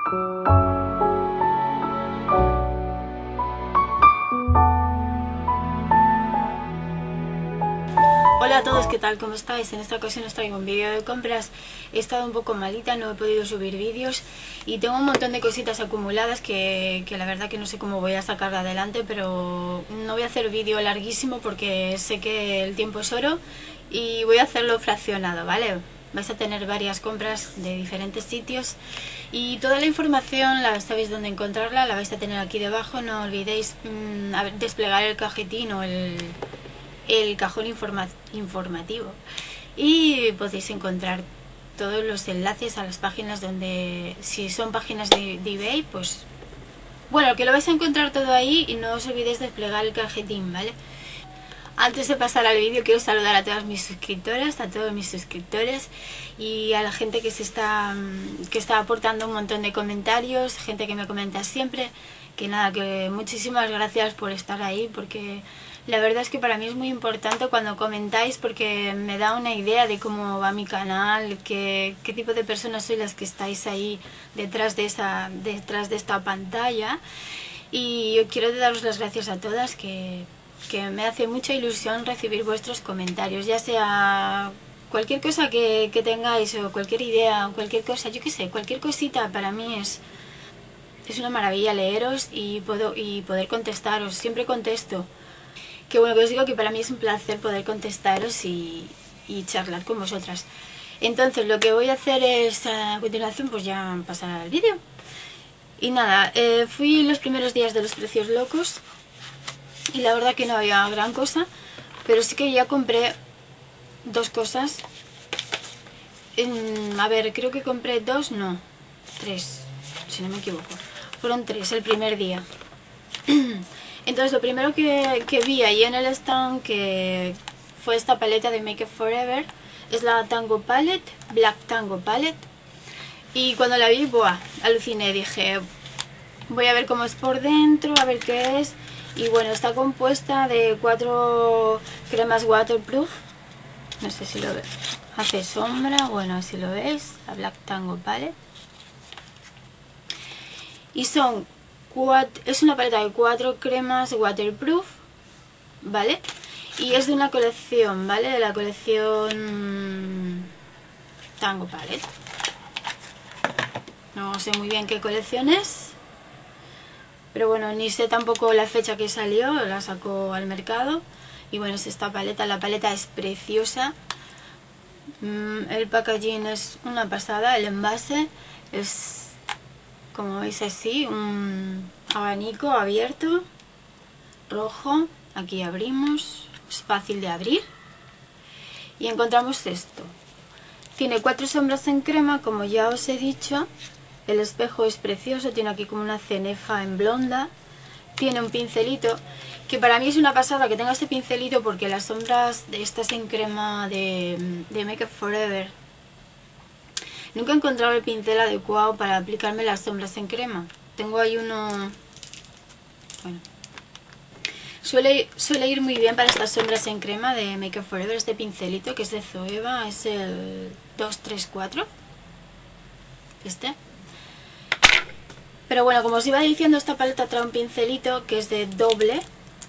Hola a todos, ¿qué tal? ¿Cómo estáis? En esta ocasión os traigo un vídeo de compras. He estado un poco malita, no he podido subir vídeos y tengo un montón de cositas acumuladas que la verdad que no sé cómo voy a sacar adelante, pero no voy a hacer vídeo larguísimo porque sé que el tiempo es oro y voy a hacerlo fraccionado, ¿vale? Vais a tener varias compras de diferentes sitios y toda la información la sabéis dónde encontrarla, la vais a tener aquí debajo. No olvidéis desplegar el cajetín o el cajón informativo y podéis encontrar todos los enlaces a las páginas donde, si son páginas de eBay, pues bueno, que lo vais a encontrar todo ahí y no os olvidéis de desplegar el cajetín, ¿vale? Antes de pasar al vídeo quiero saludar a todas mis suscriptoras, a todos mis suscriptores y a la gente que está aportando un montón de comentarios, gente que me comenta siempre, que nada, que muchísimas gracias por estar ahí, porque la verdad es que para mí es muy importante cuando comentáis, porque me da una idea de cómo va mi canal, qué tipo de personas sois las que estáis ahí detrás de esta pantalla. Y yo quiero daros las gracias a todas, que me hace mucha ilusión recibir vuestros comentarios, ya sea cualquier cosa que tengáis o cualquier idea o cualquier cosa, yo qué sé, cualquier cosita para mí es una maravilla leeros y poder contestaros. Siempre contesto. Que bueno, que os digo que para mí es un placer poder contestaros y charlar con vosotras. Entonces lo que voy a hacer es a continuación pues ya pasar al vídeo. Y nada, fui los primeros días de los precios locos y la verdad que no había gran cosa, pero sí que ya compré dos cosas. A ver, creo que compré tres, si no me equivoco. Fueron tres el primer día. Entonces lo primero que vi ahí en el stand, que fue esta paleta de Make Up For Ever, es la Tango Palette, Black Tango Palette. Y cuando la vi, ¡buah!, aluciné, dije, voy a ver cómo es por dentro, a ver qué es. Y bueno, está compuesta de 4 cremas waterproof, no sé si lo veis, hace sombra, bueno, si lo veis, la Black Tango Palette. Y es una paleta de 4 cremas waterproof, ¿vale? Y es de una colección, ¿vale? De la colección Tango Palette. No sé muy bien qué colección es, pero bueno, ni sé tampoco la fecha que salió, la sacó al mercado. Y bueno, es esta paleta, la paleta es preciosa. El packaging es una pasada, el envase es, como veis así, un abanico abierto, rojo. Aquí abrimos, es fácil de abrir y encontramos esto. Tiene 4 sombras en crema, como ya os he dicho. El espejo es precioso, tiene aquí como una cenefa en blonda. Tiene un pincelito, que para mí es una pasada que tenga este pincelito, porque las sombras de estas en crema de Make Up For Ever, nunca he encontrado el pincel adecuado para aplicarme las sombras en crema. Tengo ahí uno, bueno, suele ir muy bien para estas sombras en crema de Make Up For Ever este pincelito, que es de Zoeva, es el 234, este. Pero bueno, como os iba diciendo, esta paleta trae un pincelito que es de doble.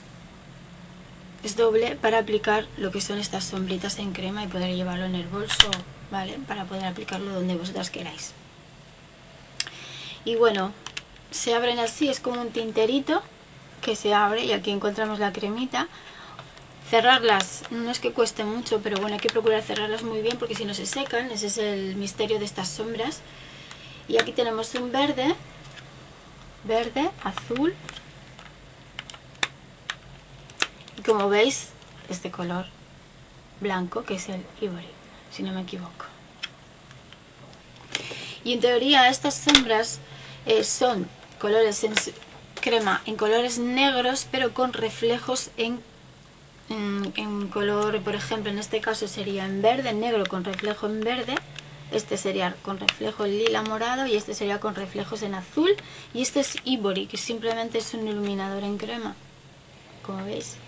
Es doble para aplicar lo que son estas sombritas en crema y poder llevarlo en el bolso, ¿vale? Para poder aplicarlo donde vosotras queráis. Y bueno, se abren así, es como un tinterito que se abre y aquí encontramos la cremita. Cerrarlas no es que cueste mucho, pero bueno, hay que procurar cerrarlas muy bien porque si no se secan. Ese es el misterio de estas sombras. Y aquí tenemos un verde, azul, y como veis este color blanco, que es el Ivory, si no me equivoco. Y en teoría estas sombras son colores en crema en colores negros, pero con reflejos en color, por ejemplo en este caso sería en verde, en negro con reflejo en verde. Este sería con reflejo en lila morado y este sería con reflejos en azul. Y este es Ivory, que simplemente es un iluminador en crema, como veis.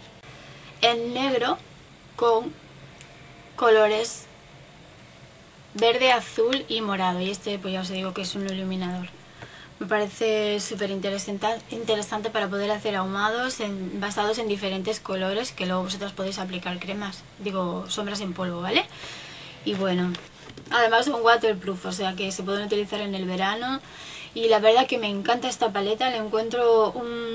En negro con colores verde, azul y morado. Y este pues ya os digo que es un iluminador. Me parece súper interesante para poder hacer ahumados basados en diferentes colores, que luego vosotros podéis aplicar cremas, digo sombras en polvo, ¿vale? Y bueno, además son waterproof, o sea que se pueden utilizar en el verano. Y la verdad que me encanta esta paleta, le encuentro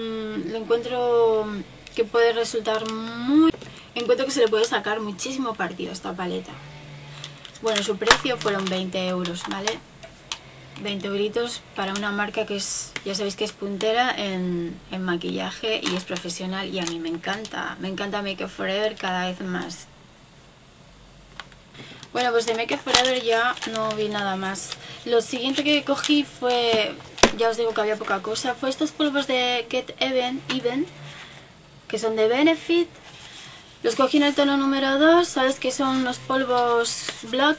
que puede resultar muy... Encuentro que se le puede sacar muchísimo partido a esta paleta. Bueno, su precio fueron 20 euros, ¿vale? 20 euritos para una marca que es, ya sabéis que es puntera en maquillaje y es profesional, y a mí me encanta Make Up For Ever cada vez más. Bueno, pues de Make Up For Ever ya no vi nada más. Lo siguiente que cogí fue, ya os digo que había poca cosa, fue estos polvos de Get Even, que son de Benefit. Los cogí en el tono número 2, sabes que son los polvos Blot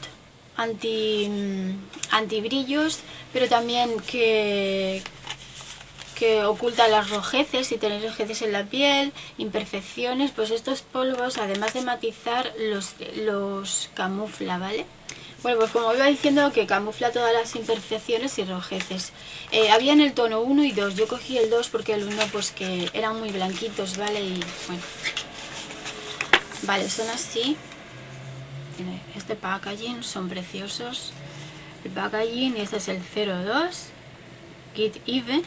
anti brillos, pero también que oculta las rojeces, si tenéis rojeces en la piel, imperfecciones. Pues estos polvos, además de matizar, los camufla, ¿vale? Bueno, pues como iba diciendo, que camufla todas las imperfecciones y rojeces. Había en el tono 1 y 2, yo cogí el 2 porque el 1 pues que eran muy blanquitos, ¿vale? Y bueno, vale, son así. Este packaging, son preciosos. El packaging, y este es el 02 Get Even.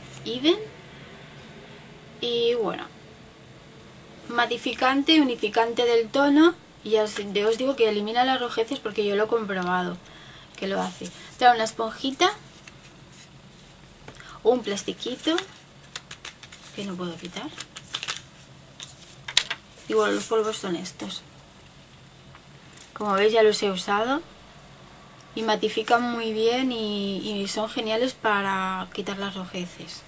Y bueno, matificante, unificante del tono. Y ya os digo que elimina las rojeces porque yo lo he comprobado que lo hace. Trae una esponjita, un plastiquito que no puedo quitar. Y bueno, los polvos son estos. Como veis ya los he usado y matifican muy bien y son geniales para quitar las rojeces.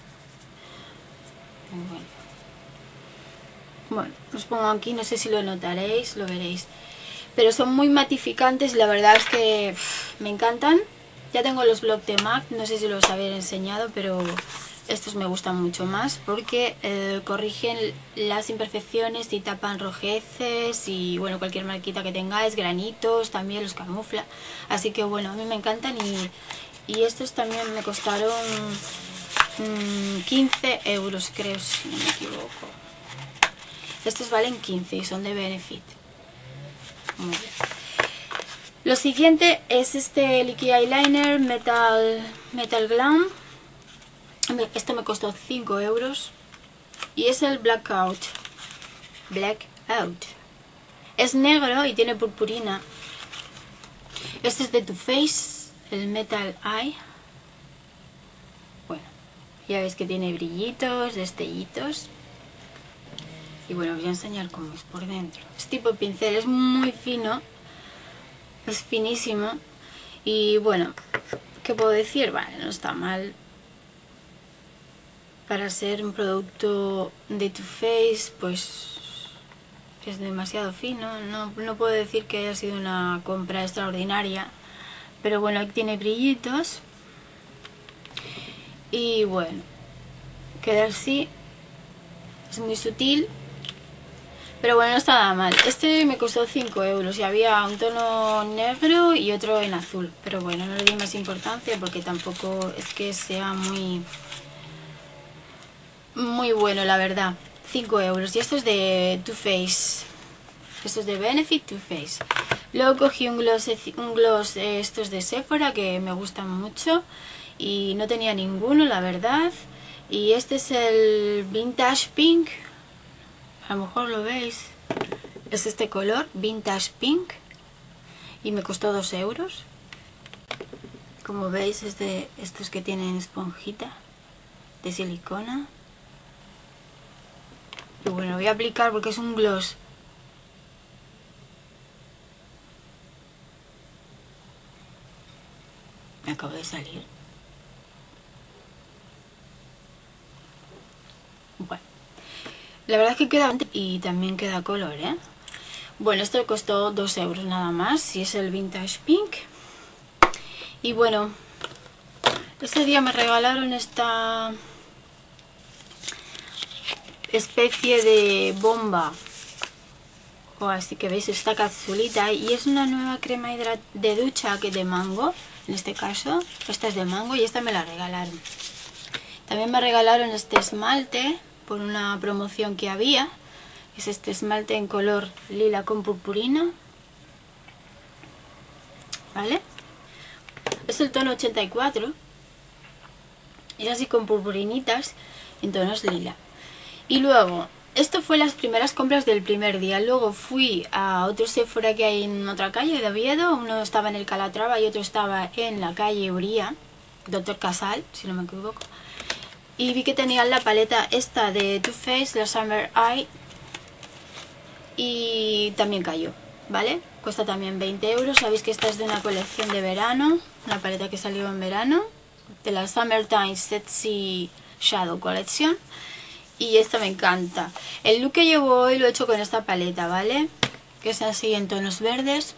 Bueno, os pongo aquí, no sé si lo notaréis, lo veréis. Pero son muy matificantes y la verdad es que me encantan. Ya tengo los Block de MAC, no sé si los había enseñado, pero estos me gustan mucho más porque corrigen las imperfecciones y tapan rojeces y bueno, cualquier marquita que tengáis, granitos, también los camufla. Así que bueno, a mí me encantan y estos también me costaron 15 euros, creo, si no me equivoco. Estos valen 15 y son de Benefit. Muy bien. Lo siguiente es este Liquid Eyeliner Metal Glam. Este me costó 5 euros y es el Blackout. Es negro y tiene purpurina. Este es de Too Faced, el Metal Eye. Bueno, ya veis que tiene brillitos, destellitos. Y bueno, os voy a enseñar cómo es por dentro. Es tipo pincel, es muy fino, es finísimo. Y bueno, ¿qué puedo decir? Vale, no está mal. Para ser un producto de Too Faced, pues es demasiado fino. No puedo decir que haya sido una compra extraordinaria, pero bueno, aquí tiene brillitos. Y bueno, queda así. Es muy sutil, pero bueno, no está nada mal. Este me costó 5 euros y había un tono negro y otro en azul. Pero bueno, no le di más importancia porque tampoco es que sea muy bueno, la verdad. 5 euros. Y esto es de Too Faced. Esto es de Benefit, Too Faced. Luego cogí un gloss estos de Sephora que me gustan mucho. Y no tenía ninguno, la verdad. Y este es el Vintage Pink. A lo mejor lo veis. Es este color, Vintage Pink. Y me costó 2 euros. Como veis, es de estos que tienen esponjita de silicona. Y bueno, lo voy a aplicar porque es un gloss. Me acabo de salir. Bueno, la verdad es que queda y también queda color, ¿eh? Bueno, esto costó 2 euros nada más y es el Vintage Pink. Y bueno, ese día me regalaron esta especie de bomba rojo, así que veis esta capsulita. Y es una nueva crema de ducha que de mango, en este caso. Esta es de mango y esta me la regalaron. También me regalaron este esmalte por una promoción que había. Es este esmalte en color lila con purpurina, ¿vale? Es el tono 84. Es así con purpurinitas en tonos lila. Y luego, esto fue las primeras compras del primer día. Luego fui a otro Sephora que hay en otra calle de Oviedo. Uno estaba en el Calatrava y otro estaba en la calle Uría, Dr. Casal, si no me equivoco. Y vi que tenían la paleta esta de Too Faced, la Summer Eye. Y también cayó, ¿vale? Cuesta también 20 euros. Sabéis que esta es de una colección de verano, una paleta que salió en verano, de la Summertime Sexy Shadow Collection. Y esta me encanta. El look que llevo hoy lo he hecho con esta paleta, ¿vale? Que es así en tonos verdes.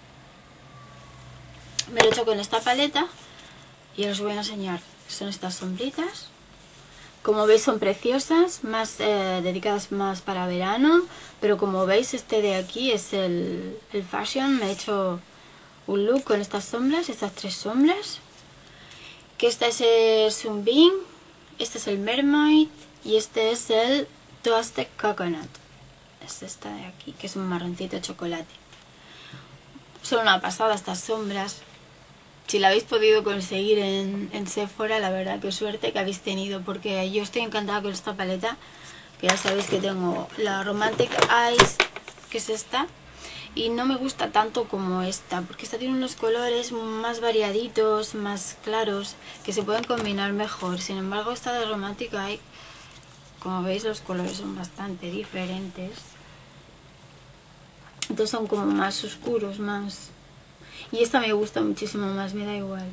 Me lo he hecho con esta paleta y os voy a enseñar. Son estas sombritas. Como veis son preciosas, más dedicadas más para verano. Pero como veis este de aquí es el fashion. Me he hecho un look con estas sombras, estas tres sombras. Que esta es el Sunbeam, este es el Mermaid y este es el Toasted Coconut. Es esta de aquí, que es un marroncito de chocolate. Son una pasada estas sombras. Si la habéis podido conseguir en Sephora, la verdad que suerte que habéis tenido, porque yo estoy encantada con esta paleta, que ya sabéis que tengo la Romantic Eyes, que es esta, y no me gusta tanto como esta, porque esta tiene unos colores más variaditos, más claros, que se pueden combinar mejor. Sin embargo, esta de Romantic Eye, como veis, los colores son bastante diferentes. Entonces son como más oscuros, más... Y esta me gusta muchísimo más, me da igual.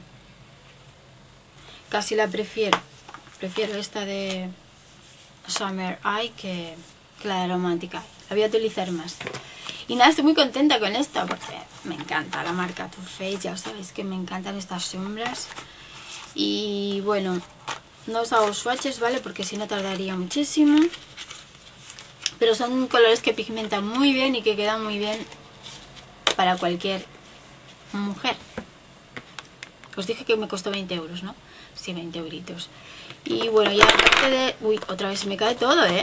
Casi la prefiero. Prefiero esta de Summer Eye que la de Romantic Eye. La voy a utilizar más. Y nada, estoy muy contenta con esta porque me encanta la marca Too Faced. Ya sabéis que me encantan estas sombras. Y bueno, no os hago swatches, ¿vale? Porque si no tardaría muchísimo. Pero son colores que pigmentan muy bien y que quedan muy bien para cualquier mujer. Os dije que me costó 20 euros, ¿no? Sí, 20 euritos. Y bueno, ya aparte de... Uy, otra vez se me cae todo, ¿eh?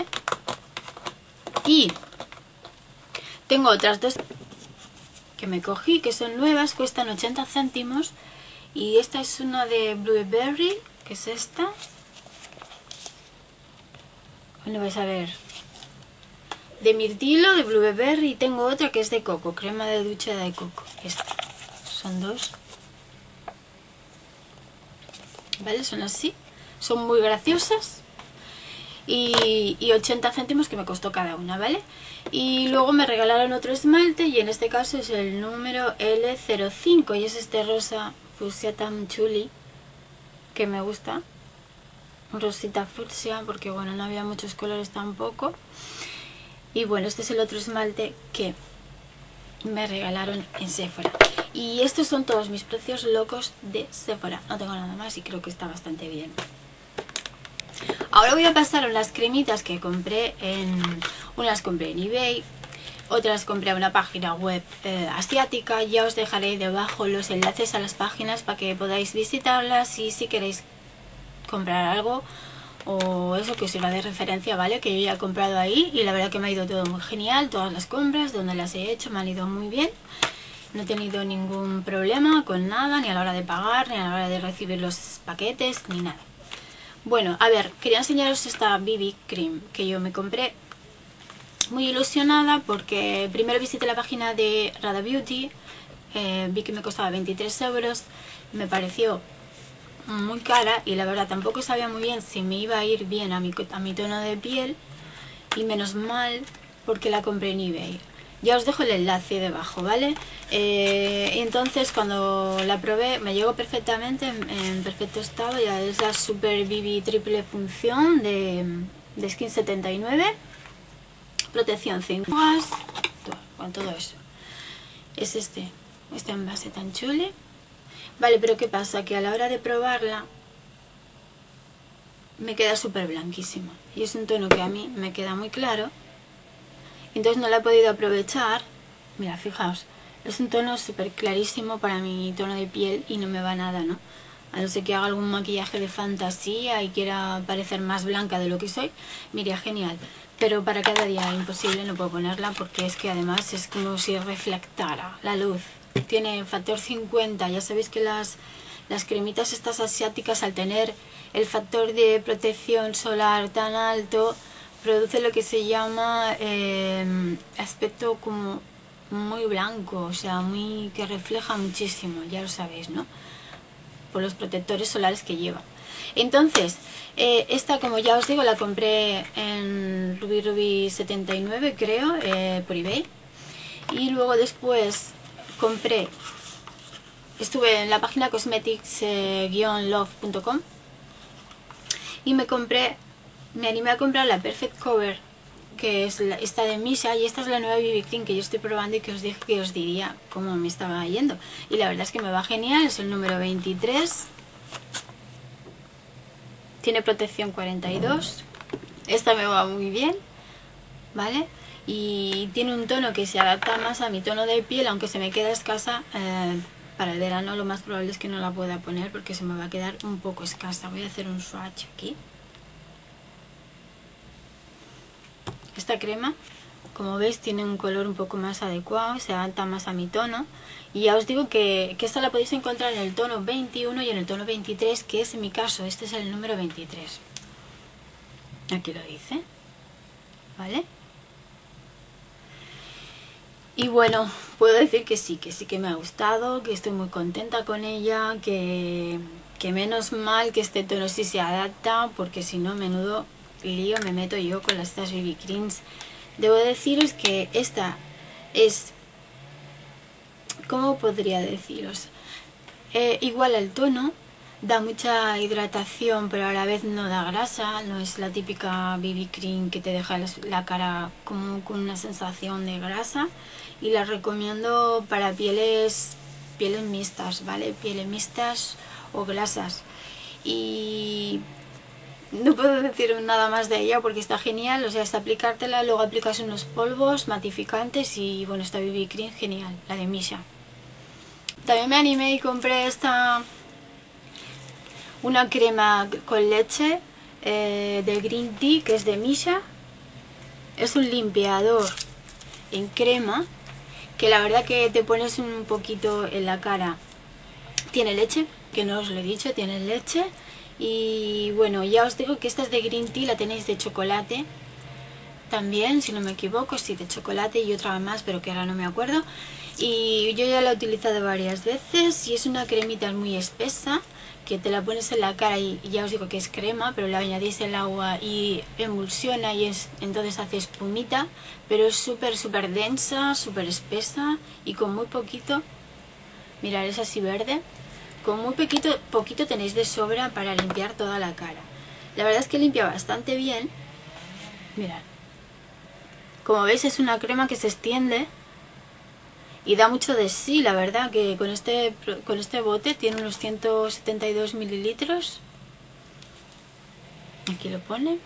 Y tengo otras dos que me cogí, que son nuevas, cuestan 80 céntimos. Y esta es una de Blueberry, que es esta. Bueno, vais a ver. De mirtilo, de Blueberry, y tengo otra que es de coco, crema de ducha de coco. Esta. Son dos. ¿Vale? Son así. Son muy graciosas. Y 80 céntimos que me costó cada una, ¿vale? Y luego me regalaron otro esmalte y en este caso es el número L05 y es este rosa fucsia tan chuli que me gusta. Un rosita fucsia porque bueno, no había muchos colores tampoco. Y bueno, este es el otro esmalte que me regalaron en Sephora. Y estos son todos mis precios locos de Sephora. No tengo nada más y creo que está bastante bien. Ahora voy a pasar a las cremitas que compré en... Unas compré en eBay, otras compré en una página web asiática. Ya os dejaré debajo los enlaces a las páginas para que podáis visitarlas y si queréis comprar algo o eso que os sirva de referencia, ¿vale? Que yo ya he comprado ahí y la verdad que me ha ido todo muy genial. Todas las compras donde las he hecho me han ido muy bien. No he tenido ningún problema con nada, ni a la hora de pagar, ni a la hora de recibir los paquetes, ni nada. Bueno, a ver, quería enseñaros esta BB Cream que yo me compré muy ilusionada porque primero visité la página de Rada Beauty, vi que me costaba 23 euros, me pareció muy cara y la verdad tampoco sabía muy bien si me iba a ir bien a mi tono de piel y menos mal porque la compré en eBay. Ya os dejo el enlace debajo, ¿vale? Entonces cuando la probé me llegó perfectamente, en perfecto estado. Ya es la Super BB triple función de Skin 79. Protección 5 horas, con todo eso. Es este envase tan chule. Vale, pero ¿qué pasa? Que a la hora de probarla me queda súper blanquísima. Y es un tono que a mí me queda muy claro. entonces no la he podido aprovechar. Mira, fijaos, es un tono súper clarísimo para mi tono de piel y no me va nada, ¿no? A no ser que haga algún maquillaje de fantasía y quiera parecer más blanca de lo que soy, me iría genial. Pero para cada día imposible, no puedo ponerla porque es que además es como si reflectara la luz. Tiene factor 50, ya sabéis que las cremitas estas asiáticas, al tener el factor de protección solar tan alto, produce lo que se llama aspecto como muy blanco, o sea, muy que refleja muchísimo, ya lo sabéis, ¿no? Por los protectores solares que lleva. Entonces, esta, como ya os digo, la compré en Ruby79, creo, por eBay. Y luego después compré, estuve en la página cosmetics-love.com y me animé a comprar la Perfect Cover, que es esta de Missha, y esta es la nueva BB Cream que yo estoy probando y que os dije que os diría cómo me estaba yendo. Y la verdad es que me va genial, es el número 23. Tiene protección 42. Esta me va muy bien, ¿vale? Y tiene un tono que se adapta más a mi tono de piel, aunque se me queda escasa. Para el verano lo más probable es que no la pueda poner porque se me va a quedar un poco escasa. Voy a hacer un swatch aquí. Esta crema, como veis, tiene un color un poco más adecuado, se adapta más a mi tono. Y ya os digo que esta la podéis encontrar en el tono 21 y en el tono 23, que es mi caso. Este es el número 23. Aquí lo dice, ¿vale? Y bueno, puedo decir que sí que me ha gustado, que estoy muy contenta con ella, que menos mal que este tono sí se adapta, porque si no, menudo lío me meto yo con estas BB Creams. Debo deciros que esta es, ¿cómo podría deciros? Igual el tono, da mucha hidratación pero a la vez no da grasa, no es la típica BB Cream que te deja la cara como con una sensación de grasa, y la recomiendo para pieles mixtas, ¿vale? Pieles mixtas o grasas. Y no puedo decir nada más de ella porque está genial, o sea, es aplicártela, luego aplicas unos polvos matificantes y bueno, esta BB Cream genial, la de Missha. También me animé y compré una crema con leche de Green Tea, que es de Missha. Es un limpiador en crema que la verdad que te pones un poquito en la cara. Tiene leche, que no os lo he dicho, tiene leche. Y bueno, ya os digo que esta es de Green Tea, la tenéis de chocolate también, si no me equivoco, sí, de chocolate y otra más, pero que ahora no me acuerdo. Y yo ya la he utilizado varias veces y es una cremita muy espesa que te la pones en la cara y ya os digo que es crema, pero le añadís el agua y emulsiona y entonces hace espumita, pero es súper densa, súper espesa y con muy poquito, mirad, es así verde, con muy poquito tenéis de sobra para limpiar toda la cara. La verdad es que limpia bastante bien, mirad, como veis es una crema que se extiende y da mucho de sí, la verdad, que con este bote tiene unos 172 mililitros. Aquí lo pone.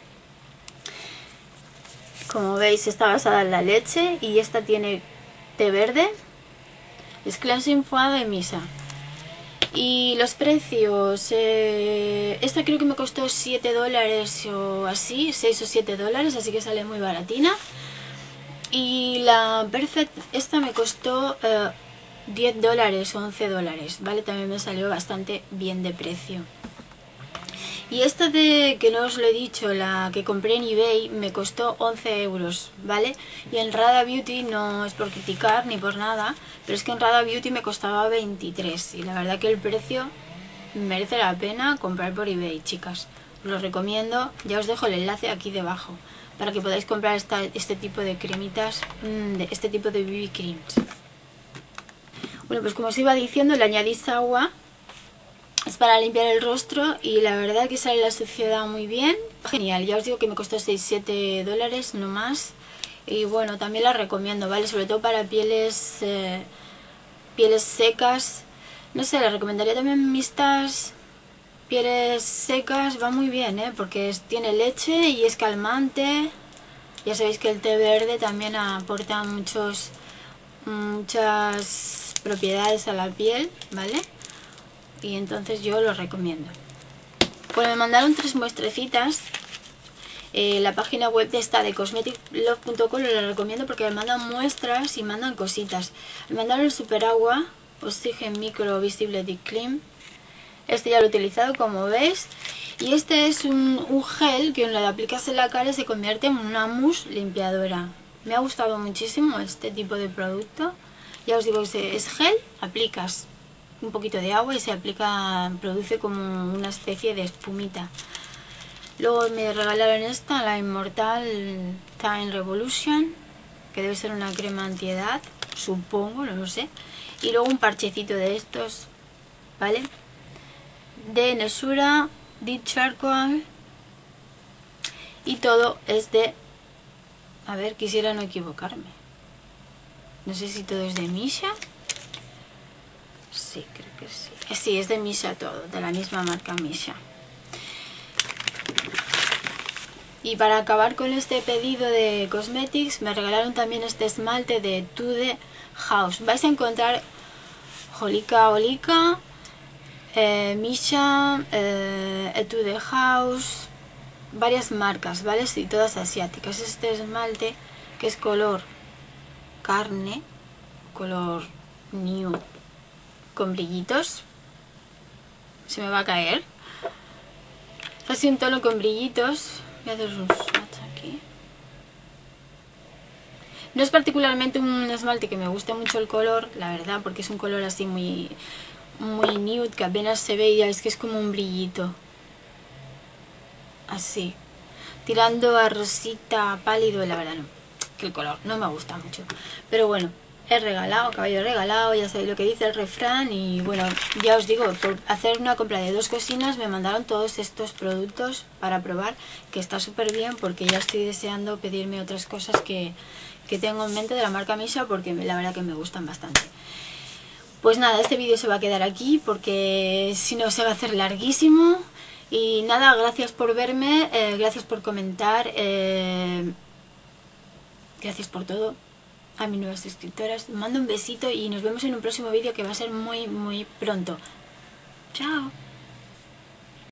Como veis está basada en la leche y esta tiene té verde. Es Cleansing Foie de Missha. Y los precios, esta creo que me costó $7 o así, 6 o 7 dólares, así que sale muy baratina. Y la Perfect, esta me costó $10 o 11 dólares, ¿vale? También me salió bastante bien de precio. Y esta que no os lo he dicho, la que compré en eBay, me costó 11 euros, ¿vale? Y en Rada Beauty, no es por criticar ni por nada, pero es que en Rada Beauty me costaba 23. Y la verdad que el precio merece la pena comprar por eBay, chicas. Os lo recomiendo, ya os dejo el enlace aquí debajo, para que podáis comprar este tipo de cremitas, este tipo de BB Creams. Bueno, pues como os iba diciendo, le añadís agua, es para limpiar el rostro y la verdad que sale la suciedad muy bien. Genial, ya os digo que me costó 6-7 dólares, no más. Y bueno, también la recomiendo, ¿vale? Sobre todo para pieles secas. No sé, la recomendaría también mixtas. Pieles secas va muy bien, porque tiene leche y es calmante. Ya sabéis que el té verde también aporta muchas propiedades a la piel, ¿vale? Y entonces yo lo recomiendo. Pues me mandaron 3 muestrecitas. La página web de esta de cosmeticlove.com lo recomiendo porque me mandan muestras y mandan cositas. Me mandaron el Super Agua Oxygen Micro Visibility Cream. Este ya lo he utilizado, como veis. Y este es un gel que cuando lo aplicas en la cara se convierte en una mousse limpiadora. Me ha gustado muchísimo este tipo de producto. Ya os digo, es gel, aplicas un poquito de agua y se aplica, produce como una especie de espumita. Luego me regalaron esta, la Immortal Time Revolution, que debe ser una crema antiedad, supongo, no lo sé. Y luego un parchecito de estos, ¿vale? De Nesura Deep Charcoal. Y todo es de... A ver, quisiera no equivocarme. No sé si todo es de Missha. Sí, creo que sí. Sí, es de Missha todo, de la misma marca Missha. Y para acabar con este pedido de cosmetics, me regalaron también este esmalte de Etude House. Vais a encontrar Holika, Missha, Etude House, varias marcas, ¿vale? Y todas asiáticas. Este esmalte que es color carne, color nude, con brillitos. Se me va a caer. Así un tono con brillitos. Voy a hacer un swatch aquí. No es particularmente un esmalte que me guste mucho el color, la verdad, porque es un color así muy nude, que apenas se ve y ya es que es como un brillito. Así. Tirando a rosita pálido, la verdad no. Que el color no me gusta mucho. Pero bueno, he regalado, caballo regalado, ya sabéis lo que dice el refrán. Y bueno, ya os digo, por hacer una compra de 2 cocinas me mandaron todos estos productos para probar, que está súper bien, porque ya estoy deseando pedirme otras cosas que tengo en mente de la marca Missha, porque la verdad que me gustan bastante. Pues nada, este vídeo se va a quedar aquí porque si no se va a hacer larguísimo. Y nada, gracias por verme, gracias por comentar, gracias por todo. A mis nuevas suscriptoras, os mando un besito y nos vemos en un próximo vídeo que va a ser muy pronto. Chao.